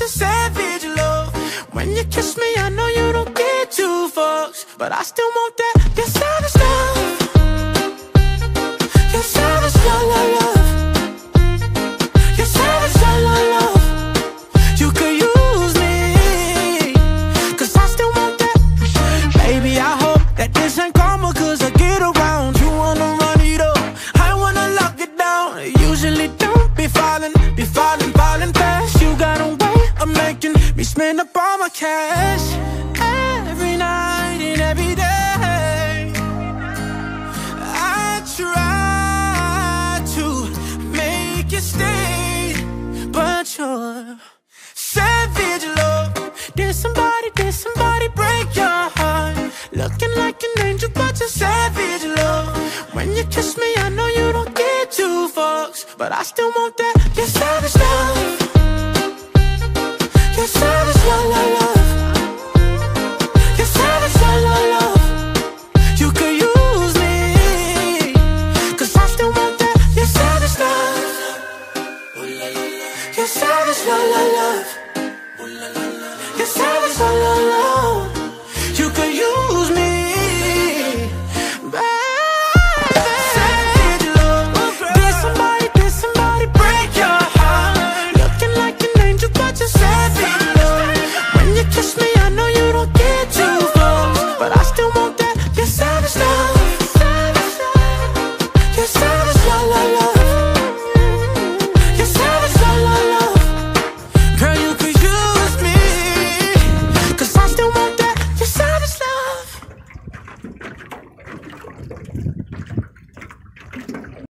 your savage love. When you kiss me, I know you don't get two fucks, but I still want that, your savage love. Your savage love, love, love. Your savage love, love, love. You could use me, 'cause I still want that. Baby, I hope that this ain't karma, 'cause I get around. You wanna run it up, I wanna lock it down. Usually don't be falling fast. You got a way of making me spend up all my cash. Every night and every day I try to make you stay, but you're savage love. Did somebody break your heart? Looking like an angel, but you're savage love. When you kiss me, I know you don't get two fucks, but I still want that, your savage love. Your savage love, love, love. Your savage love, love, love. You could use me, 'cause I still want that, your savage love. Your savage love, love, love.